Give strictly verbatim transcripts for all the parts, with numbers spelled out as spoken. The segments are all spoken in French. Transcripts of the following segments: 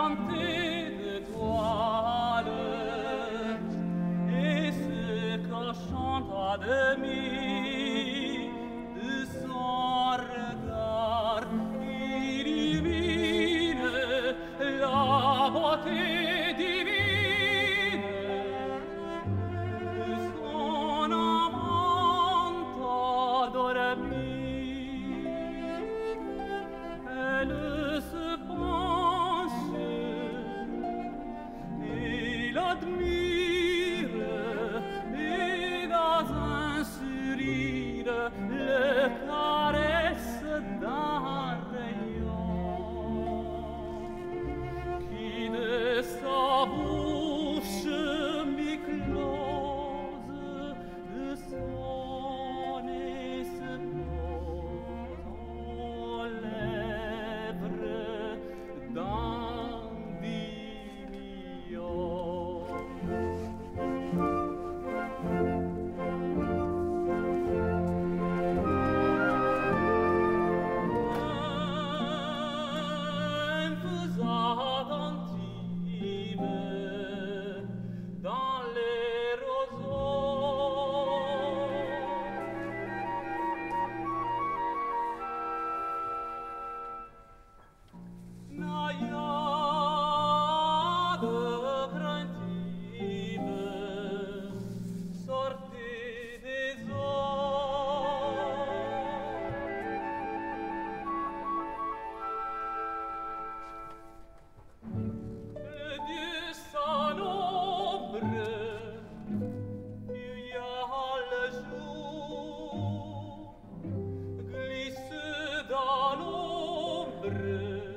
argentée d'étoiles, et se cachant à demi de son regard illumine la beauté divine de son amant endormi. Elle se penche et l'admire, et dans un sourire le caresse d'un rayon qui de sa bouche mi-close de son nez se pose aux lèvres d'Endymion. Un faisant intime dans les roseaux, naïade craintive sortait des eaux. Le Dieu sans ombre fuyant le jour glisse dans l'ombre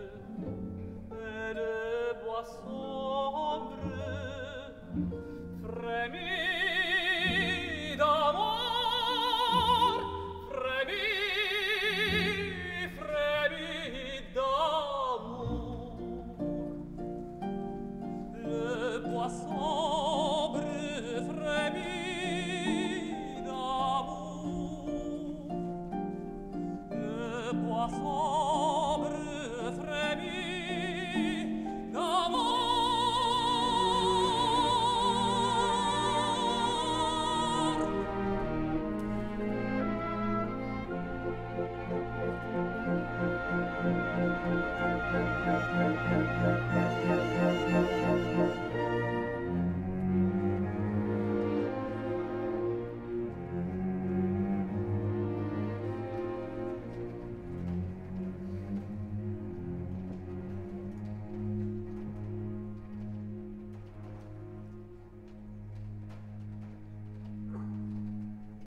et le bois sombre frémit d'amour, frémit, frémit d'amour. Le poisson